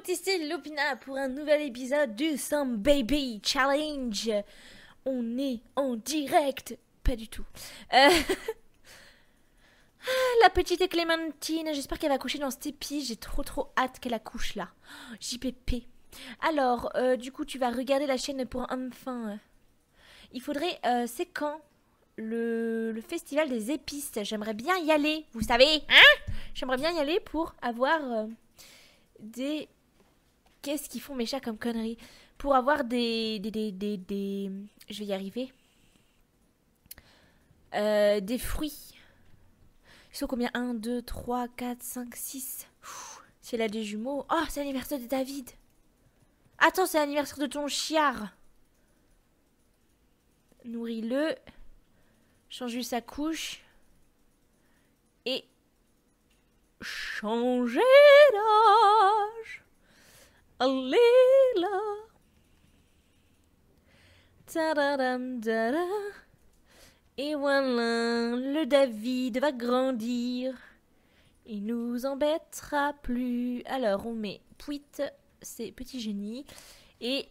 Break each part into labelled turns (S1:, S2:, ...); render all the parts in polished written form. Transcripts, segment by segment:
S1: ici Lupina pour un nouvel épisode du Some Baby Challenge. On est en direct. Pas du tout. La petite Clémentine, j'espère qu'elle va coucher dans cet épi. J'ai trop hâte qu'elle accouche là. JPP. Alors, du coup, tu vas regarder la chaîne pour enfants. Il faudrait... c'est quand le festival des épices. J'aimerais bien y aller, vous savez, hein? J'aimerais bien y aller pour avoir des... Qu'est-ce qu'ils font mes chats comme conneries? Pour avoir des... Je vais y arriver. Des fruits. Ils sont combien? 1, 2, 3, 4, 5, 6. C'est là des jumeaux. Oh, c'est l'anniversaire de David. Attends, c'est l'anniversaire de ton chiard. Nourris-le. Change-lui sa couche. Et... changer d'âge. Allez là. Tadadam dada. Et voilà, le David va grandir. Il nous embêtera plus. Alors, on met Pouit, c'est petit génie. Et...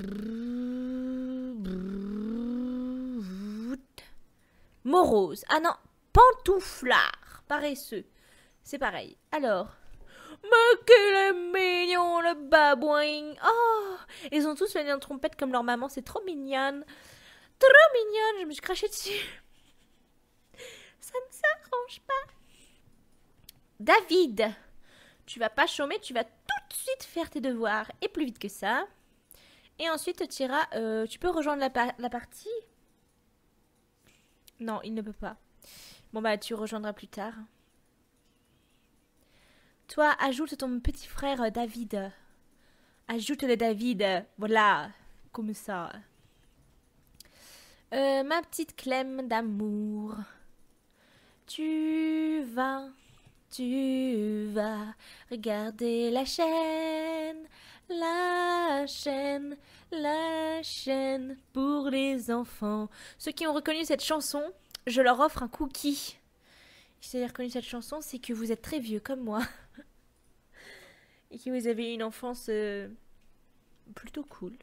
S1: morose. Ah non, pantouflard. Paresseux. C'est pareil. Alors... mais qu'il est mignon, le babouin. Oh, ils ont tous fait une trompette comme leur maman. C'est trop mignonne. Trop mignonne. Je me suis crachée dessus. Ça ne s'arrange pas. David, tu vas pas chômer. Tu vas tout de suite faire tes devoirs. Et plus vite que ça. Et ensuite, tu iras... tu peux rejoindre la partie? Non, il ne peut pas. Bon, bah, tu rejoindras plus tard. Toi, ajoute ton petit frère David. Ajoute le David. Voilà. Comme ça. Ma petite Clem d'amour. Tu vas regarder la chaîne. La chaîne pour les enfants. Ceux qui ont reconnu cette chanson, je leur offre un cookie. Si vous avez reconnu cette chanson, c'est que vous êtes très vieux comme moi. Et que vous avez une enfance plutôt cool.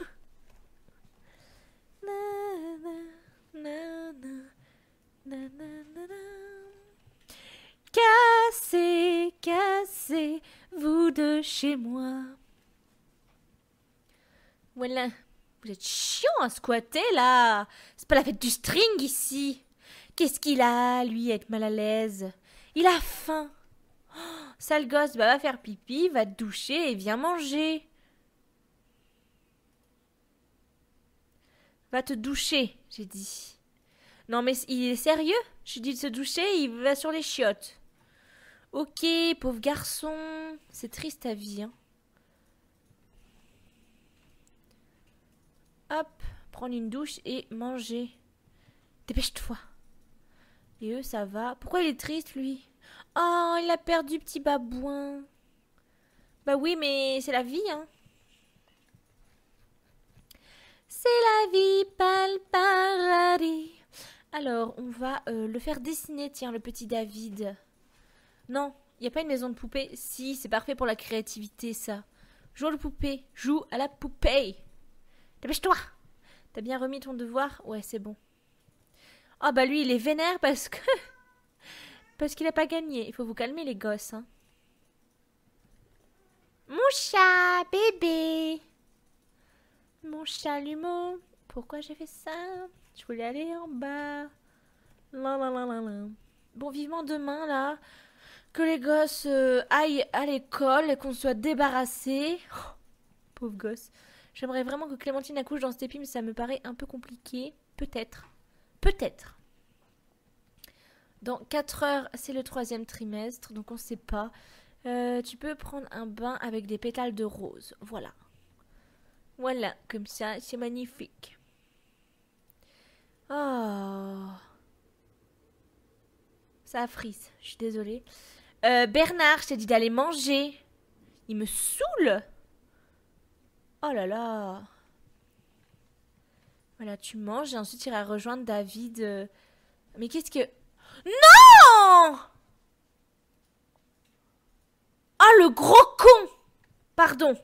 S1: Cassez-vous de chez moi. Voilà. Vous êtes chiant à squatter là. C'est pas la fête du string ici. Qu'est-ce qu'il a, lui, être mal à l'aise? Il a faim. Oh, sale gosse, bah va faire pipi, va te doucher et viens manger. Va te doucher, j'ai dit. Non mais il est sérieux? J'ai dit de se doucher, il va sur les chiottes. Ok, pauvre garçon. C'est triste ta vie, hein. Hop, prendre une douche et manger. Dépêche-toi. Et eux, ça va. Pourquoi il est triste, lui? Oh, il a perdu petit babouin. Bah oui, mais c'est la vie, hein. C'est la vie, pas le paradis. Alors, on va le faire dessiner, tiens, le petit David. Non, il n'y a pas une maison de poupée. Si, c'est parfait pour la créativité, ça. Joue à la poupée. Joue à la poupée. Dépêche-toi. T'as bien remis ton devoir? Ouais, c'est bon. Oh, bah lui, il est vénère parce que... parce qu'il n'a pas gagné. Il faut vous calmer, les gosses, hein. Mon chat, bébé. Mon chalumeau. Pourquoi j'ai fait ça? Je voulais aller en bas. La. Bon, vivement demain, là, que les gosses aillent à l'école et qu'on soit débarrassés. Oh, pauvre gosse. J'aimerais vraiment que Clémentine accouche dans cet épi, mais ça me paraît un peu compliqué. Peut-être. Peut-être. Dans 4 heures, c'est le 3e trimestre, donc on ne sait pas. Tu peux prendre un bain avec des pétales de rose. Voilà. Voilà, comme ça, c'est magnifique. Oh. Ça frise, je suis désolée. Bernard, je t'ai dit d'aller manger. Il me saoule. Oh là là. Voilà, tu manges et ensuite tu iras rejoindre David. Mais qu'est-ce que... Non! Ah, le gros con! Pardon.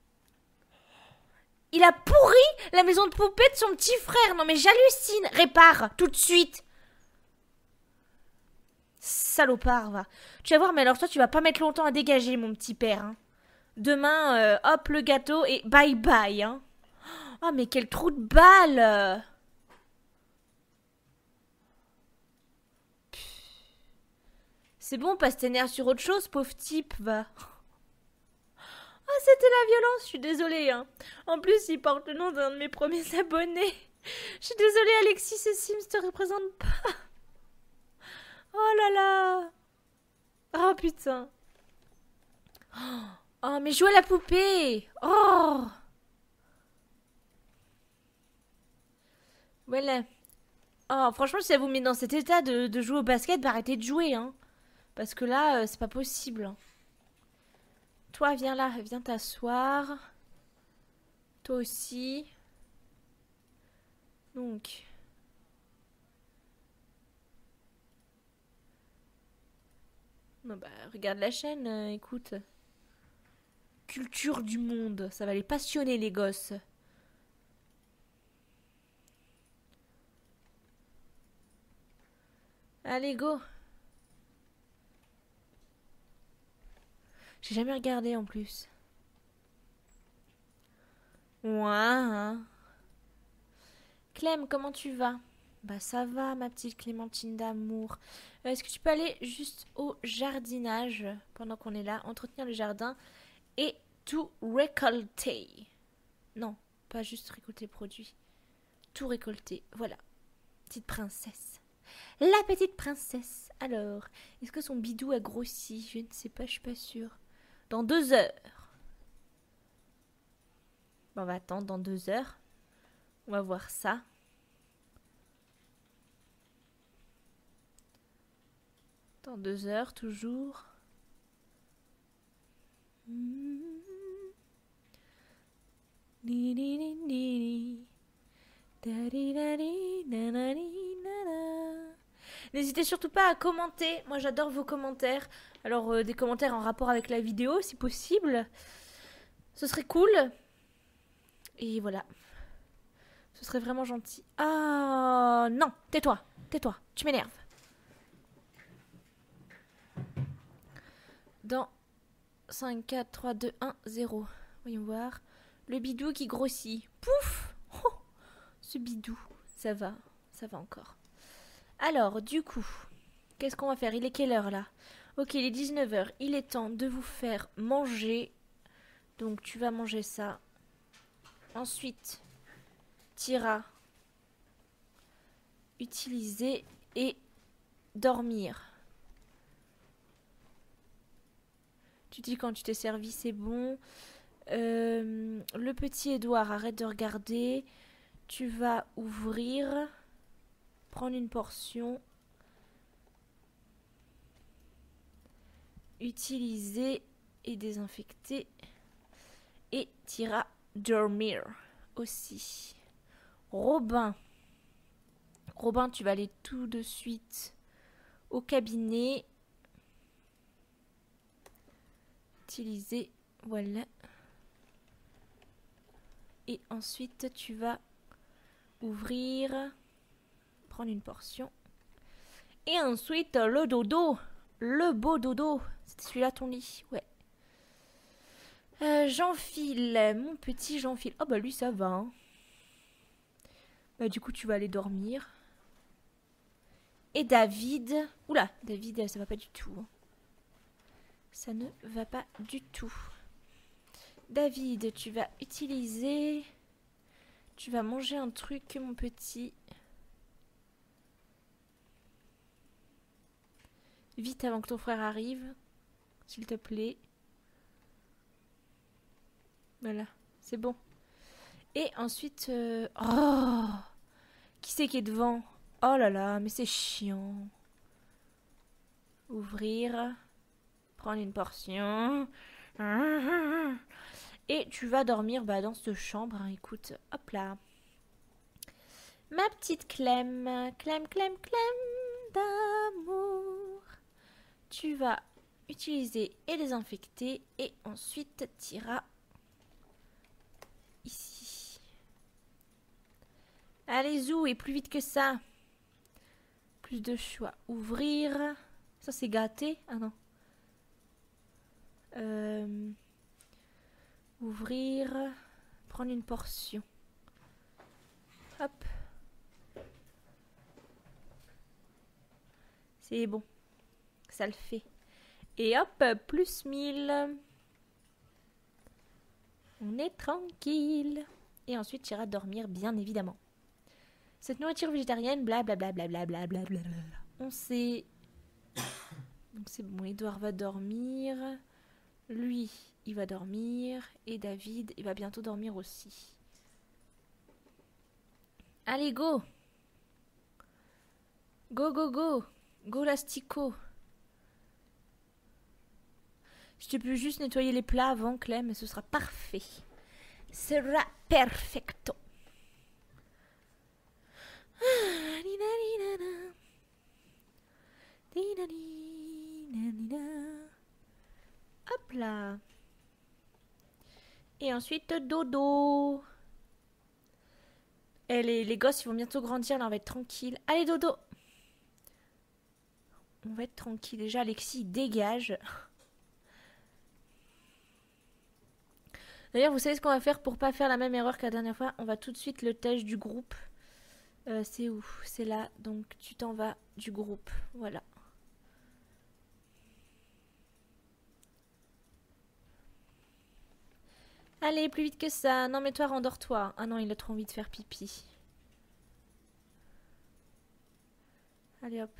S1: Il a pourri la maison de poupée de son petit frère. Non mais j'hallucine. Répare, tout de suite. Salopard, va. Tu vas voir, mais alors toi, tu vas pas mettre longtemps à dégager, mon petit père. Hein. Demain, hop, le gâteau et bye bye. Hein. Oh, mais quel trou de balle. C'est bon, passe tes nerfs sur autre chose, pauvre type, va. Oh, c'était la violence, je suis désolée. Hein. En plus, il porte le nom d'un de mes premiers abonnés. Je suis désolée, Alexis, ces Sims te représentent pas. Oh là là. Oh putain. Oh, mais joue à la poupée. Oh. Voilà. Oh, franchement, si ça vous met dans cet état de jouer au basket, bah arrêtez de jouer, hein. Parce que là, c'est pas possible. Hein. Toi, viens là, viens t'asseoir. Toi aussi. Donc. Non, bah, regarde la chaîne, écoute. Culture du monde, ça va les passionner, les gosses. Allez, go. J'ai jamais regardé en plus. Ouais. Clem, comment tu vas? Bah ça va, ma petite Clémentine d'amour. Est-ce que tu peux aller juste au jardinage pendant qu'on est là, entretenir le jardin et tout récolter? Non, pas juste récolter le produit. Tout récolter, voilà. Petite princesse. La petite princesse. Alors, est-ce que son bidou a grossi? Je ne sais pas, je suis pas sûre. Dans 2 heures. Bon, on va attendre dans 2 heures. On va voir ça. Dans 2 heures, toujours. N'hésitez surtout pas à commenter. Moi, j'adore vos commentaires. Alors, des commentaires en rapport avec la vidéo, si possible. Ce serait cool. Et voilà. Ce serait vraiment gentil. Ah non, tais-toi, tais-toi, tu m'énerves. Dans 5, 4, 3, 2, 1, 0. Voyons voir. Le bidou qui grossit. Pouf. Oh, ce bidou. Ça va encore. Alors, du coup, qu'est-ce qu'on va faire? Il est quelle heure là? Ok, il est 19 h. Il est temps de vous faire manger. Donc, tu vas manger ça. Ensuite, t'iras utiliser et dormir. Tu dis quand tu t'es servi, c'est bon. Le petit Édouard, arrête de regarder. Tu vas ouvrir, prendre une portion, utiliser et désinfecter. Et t'iras dormir aussi. Robin, tu vas aller tout de suite au cabinet. Utiliser, voilà. Et ensuite, tu vas ouvrir, prendre une portion. Et ensuite, le dodo. Le beau dodo. C'était celui-là ton lit, ouais. J'enfile, mon petit j'enfile. Oh bah lui ça va. Hein. Bah du coup tu vas aller dormir. Et David. Oula, David ça va pas du tout. Hein. Ça ne va pas du tout. David, tu vas utiliser... Tu vas manger un truc, mon petit. Vite avant que ton frère arrive. S'il te plaît. Voilà, c'est bon. Et ensuite... Oh, qui c'est qui est devant? Oh là là, mais c'est chiant. Ouvrir. Prendre une portion. Et tu vas dormir dans cette chambre. Hein. Écoute, hop là. Ma petite Clem. Clem d'amour. Tu vas utiliser et désinfecter. Et ensuite, t'iras ici. Allez, zou, et plus vite que ça. Plus de choix. Ouvrir. Ça, c'est gâté. Ah non. Ouvrir. Prendre une portion. Hop. C'est bon. Ça le fait. Et hop, plus 1000. On est tranquille. Et ensuite, tu iras dormir, bien évidemment. Cette nourriture végétarienne, blablabla. On sait. Donc c'est bon, Edouard va dormir. Lui, il va dormir. Et David, il va bientôt dormir aussi. Allez, go! Go, go, go! Go, l'astico! Je te peux juste nettoyer les plats avant, Clem, et ce sera parfait. Sera perfecto. Hop là. Et ensuite, dodo. Et les gosses, ils vont bientôt grandir, là, on va être tranquille. Allez, dodo. On va être tranquille. Déjà, Alexis, dégage. D'ailleurs, vous savez ce qu'on va faire pour pas faire la même erreur que la dernière fois? On va tout de suite le tâche du groupe. C'est où? C'est là. Donc, tu t'en vas du groupe. Voilà. Allez, plus vite que ça. Non, mais toi, rendors-toi. Ah non, il a trop envie de faire pipi. Allez, hop.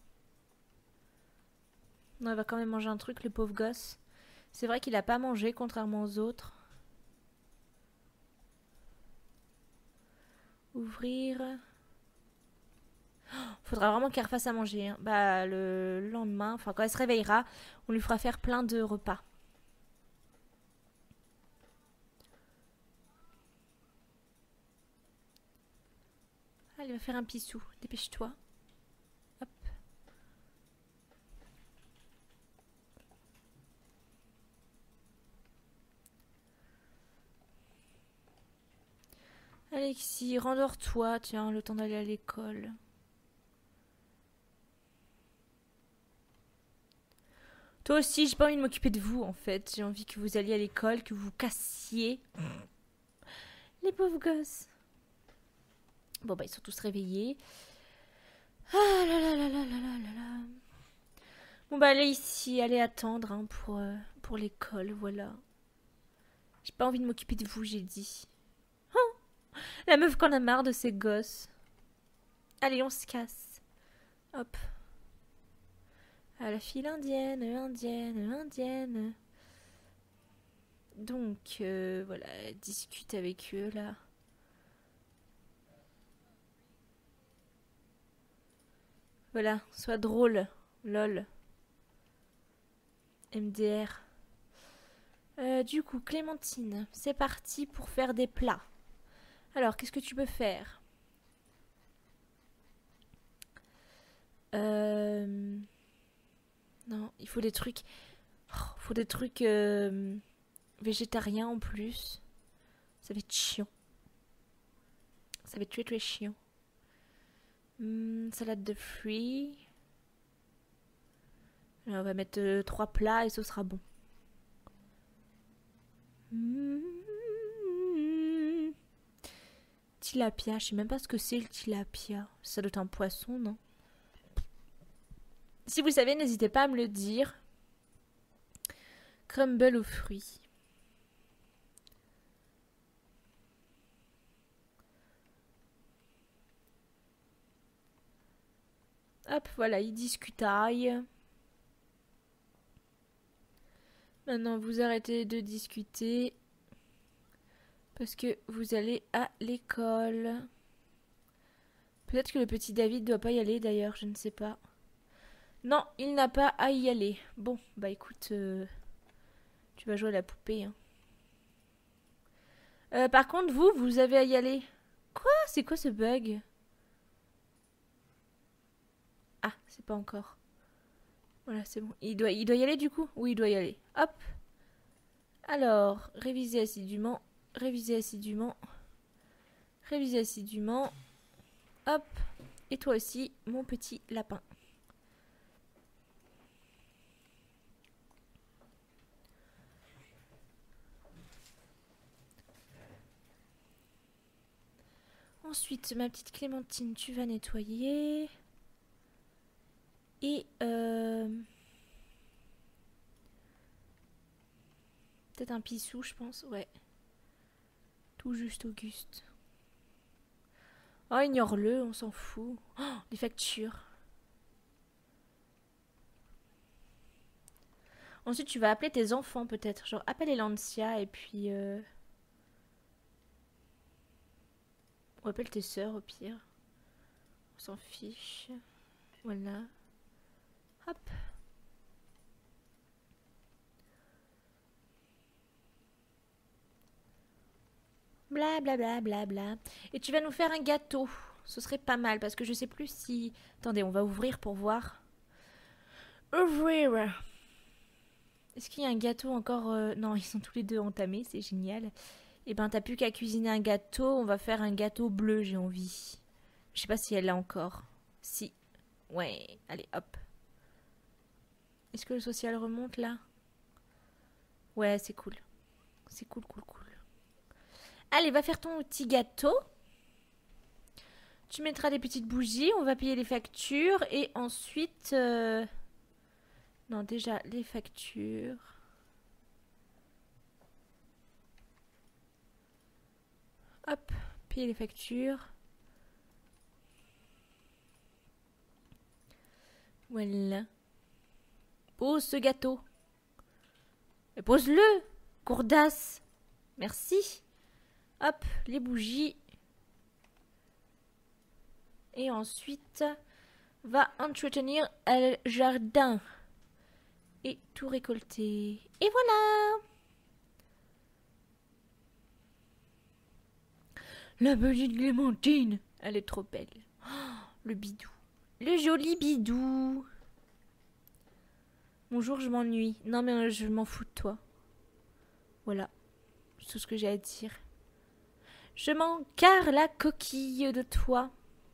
S1: Non, il va quand même manger un truc, le pauvre gosse. C'est vrai qu'il a pas mangé, contrairement aux autres. Ouvrir. Oh, faudra vraiment qu'elle refasse à manger. Hein. Bah, le lendemain, enfin, quand elle se réveillera, on lui fera faire plein de repas. Allez, va faire un pissou. Dépêche-toi. Hop. Alexis, rendors-toi. Tiens, le temps d'aller à l'école. Toi aussi, j'ai pas envie de m'occuper de vous, en fait. J'ai envie que vous alliez à l'école, que vous vous cassiez. Les pauvres gosses. Bon, bah, ils sont tous réveillés. Ah là là là là là là là là. Bon, bah, allez ici, allez attendre hein, pour l'école, voilà. J'ai pas envie de m'occuper de vous, j'ai dit. Oh, la meuf qu'on a marre de ces gosses. Allez, on se casse. Hop. À la file indienne, indienne, indienne. Donc, voilà, discute avec eux, là. Voilà, sois drôle. Lol. MDR. Du coup, Clémentine, c'est parti pour faire des plats. Alors, qu'est-ce que tu peux faire? Non, il faut des trucs... Oh, faut des trucs végétariens en plus. Ça va être chiant. Ça va être très très chiant. Salade de fruits. Là, on va mettre 3 plats et ce sera bon. Tilapia, je sais même pas ce que c'est le tilapia. Ça doit être un poisson, non? Si vous savez, n'hésitez pas à me le dire. Crumble aux fruits. Hop, voilà, ils discutaillent. Maintenant, vous arrêtez de discuter. Parce que vous allez à l'école. Peut-être que le petit David doit pas y aller d'ailleurs, je ne sais pas. Non, il n'a pas à y aller. Bon, bah écoute, tu vas jouer à la poupée. Hein. Par contre, vous avez à y aller. Quoi? C'est quoi ce bug? Ah, c'est pas encore. Voilà, c'est bon. Il doit y aller du coup? Oui, il doit y aller. Hop. Alors, réviser assidûment. Réviser assidûment. Réviser assidûment. Hop. Et toi aussi, mon petit lapin. Ensuite, ma petite Clémentine, tu vas nettoyer. Et peut-être un pissou, je pense. Ouais. Tout juste Auguste. Oh, ignore-le, on s'en fout. Oh, les factures. Ensuite, tu vas appeler tes enfants, peut-être. Genre, appelle Elancia et puis... Ou appelle tes sœurs, au pire. On s'en fiche. Voilà. Hop. Bla bla bla bla bla. Et tu vas nous faire un gâteau. Ce serait pas mal parce que je sais plus si... Attendez, on va ouvrir pour voir. Ouvrir. Est-ce qu'il y a un gâteau encore Non, ils sont tous les deux entamés, c'est génial. Et ben t'as plus qu'à cuisiner un gâteau. On va faire un gâteau bleu, j'ai envie. Je sais pas si elle l'a encore. Si. Ouais, allez, hop. Est-ce que le social remonte là? Ouais, c'est cool. C'est cool, cool, cool. Allez, va faire ton petit gâteau. Tu mettras des petites bougies, on va payer les factures et ensuite... Non, déjà, les factures. Hop, payer les factures. Voilà. Pose ce gâteau. Et pose-le, Courdasse. Merci. Hop, les bougies. Et ensuite, va entretenir le jardin. Et tout récolter. Et voilà. La petite Clémentine. Elle est trop belle. Oh, le bidou. Le joli bidou. Bonjour, je m'ennuie. Non mais je m'en fous de toi. Voilà. C'est tout ce que j'ai à dire. Je m'en carre la coquille de toi.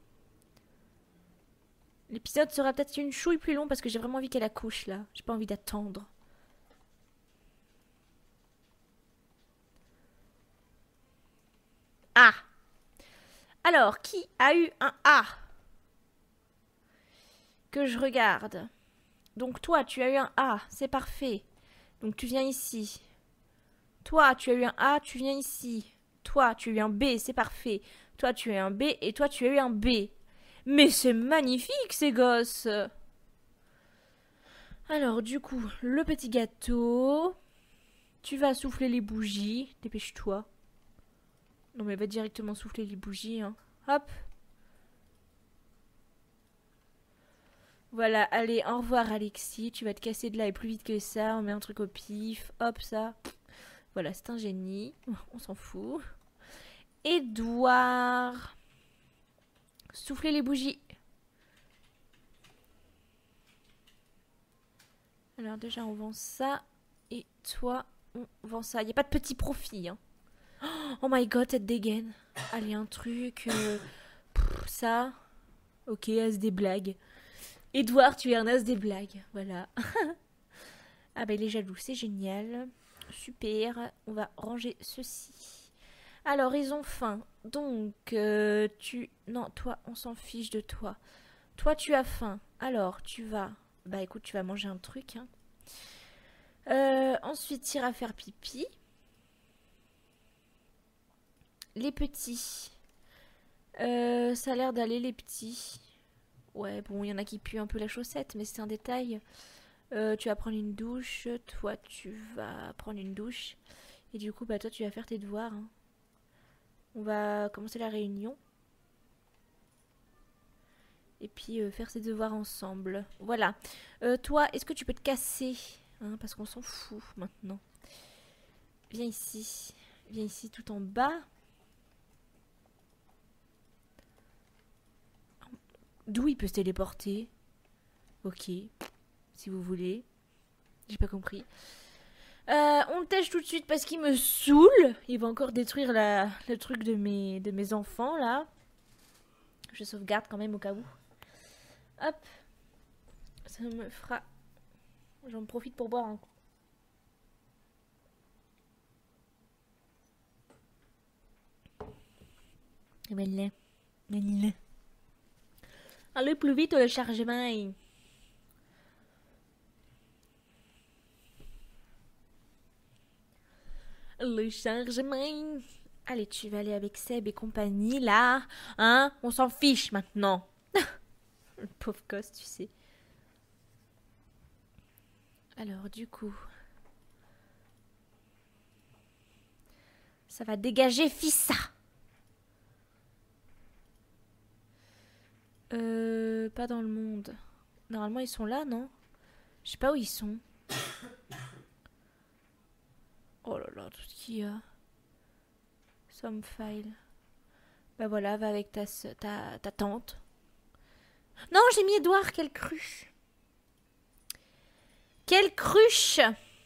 S1: L'épisode sera peut-être une chouille plus long parce que j'ai vraiment envie qu'elle accouche là. J'ai pas envie d'attendre. Ah. Alors, qui a eu un A? Que je regarde. Donc toi, tu as eu un A, c'est parfait. Donc tu viens ici. Toi, tu as eu un A, tu viens ici. Toi, tu as eu un B, c'est parfait. Toi, tu as eu un B et toi, tu as eu un B. Mais c'est magnifique, ces gosses. Alors, du coup, le petit gâteau. Tu vas souffler les bougies. Dépêche-toi. Non, mais va directement souffler les bougies. Hein. Hop. Voilà, allez, au revoir Alexis. Tu vas te casser de là et plus vite que ça. On met un truc au pif. Hop, ça. Voilà, c'est un génie. On s'en fout. Édouard. Soufflez les bougies. Alors déjà, on vend ça. Et toi, on vend ça. Il n'y a pas de petit profit. Hein. Oh my god, cette dégaine. Allez, un truc. Ça. Ok, as des blagues. Édouard, tu es un as des blagues. Voilà. Ah bah il est jaloux, c'est génial. Super. On va ranger ceci. Alors, ils ont faim. Donc, tu... Non, toi, on s'en fiche de toi. Toi, tu as faim. Alors, tu vas... Bah écoute, tu vas manger un truc. Hein. Ensuite, tu iras faire pipi. Les petits. Ça a l'air d'aller, les petits. Ouais, bon, il y en a qui puent un peu la chaussette, mais c'est un détail. Tu vas prendre une douche. Toi, tu vas prendre une douche. Et du coup, bah toi, tu vas faire tes devoirs. Hein. On va commencer la réunion. Et puis faire ses devoirs ensemble. Voilà. Toi, est-ce que tu peux te casser hein, parce qu'on s'en fout maintenant. Viens ici. Viens ici tout en bas. D'où il peut se téléporter? Ok. si vous voulez. J'ai pas compris. On le tèche tout de suite parce qu'il me saoule. Il va encore détruire le truc de mes enfants, là. Je sauvegarde quand même au cas où. Hop. Ça me fera... J'en profite pour boire un coup. Mais allez plus vite le chargement. Le chargement. Allez, tu vas aller avec Seb et compagnie, là. Hein? On s'en fiche, maintenant. Le pauvre gosse, tu sais. Alors, du coup... Ça va dégager Fissa. Pas dans le monde. Normalement, ils sont là, non? Je sais pas où ils sont. Oh là là, tout ce qu'il y a. Some file. Bah voilà, va avec ta tante. Non, j'ai mis Edouard, quelle cruche. Quelle cruche.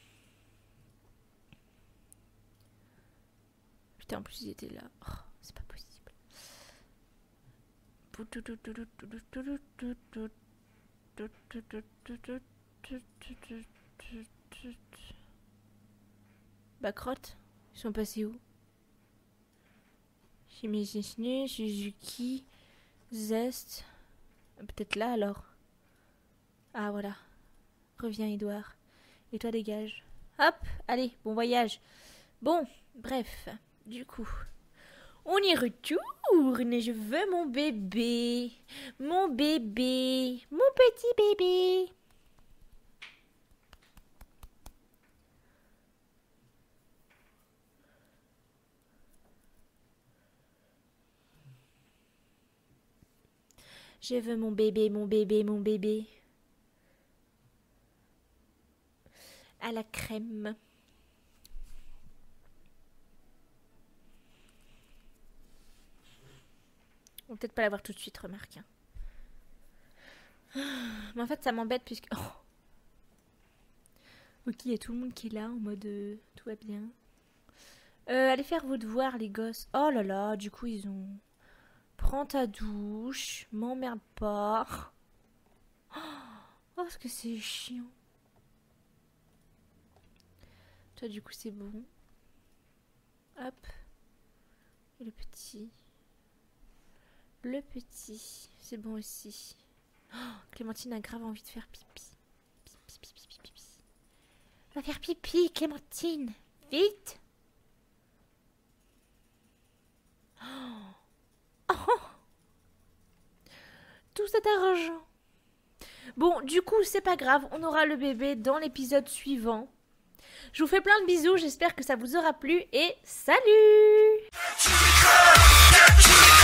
S1: Putain, en plus ils étaient là. Oh, c'est pas possible. Bah crotte, ils sont passés où? Shimizu, Suzuki, Zest. Peut-être là alors. Ah voilà. Reviens Edouard. Et toi dégage. Hop, allez, bon voyage. Bon, bref, du coup. On y retourne. Je veux mon bébé. Mon bébé. Mon petit bébé. Je veux mon bébé, mon bébé, mon bébé. À la crème. On va peut-être pas l'avoir tout de suite, remarque. Mais en fait, ça m'embête puisque... Oh. Ok, il y a tout le monde qui est là en mode tout va bien. Allez faire vos devoirs, les gosses. Oh là là, du coup, ils ont... Prends ta douche, m'emmerde pas. Oh, est-ce que c'est chiant. Toi, du coup, c'est bon. Hop. Et le petit. Le petit, c'est bon aussi. Oh, Clémentine a grave envie de faire pipi. Pipi. Va faire pipi, Clémentine. Vite. Oh. Tout cet argent. Bon, du coup, c'est pas grave. On aura le bébé dans l'épisode suivant. Je vous fais plein de bisous. J'espère que ça vous aura plu. Et salut!